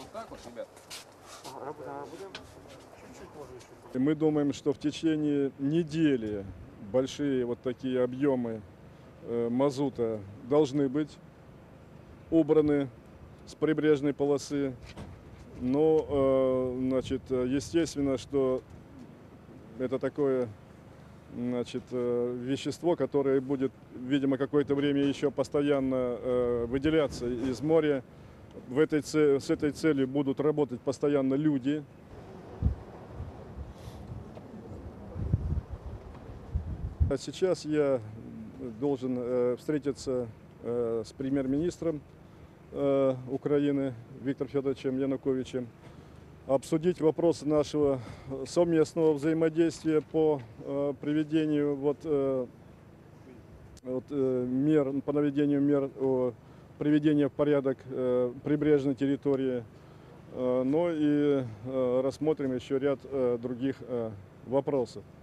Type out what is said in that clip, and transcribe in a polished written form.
Так вот, ребят. Мы думаем, что в течение недели большие вот такие объемы мазута должны быть убраны с прибрежной полосы. Но, значит, естественно, что это такое, значит, вещество, которое будет, видимо, какое-то время еще постоянно выделяться из моря. С этой целью будут работать постоянно люди. А сейчас я должен встретиться с премьер-министром Украины Виктором Федоровичем Януковичем, обсудить вопросы нашего совместного взаимодействия по приведению мер, по наведению мер приведения в порядок прибрежной территории. Но и рассмотрим еще ряд других вопросов.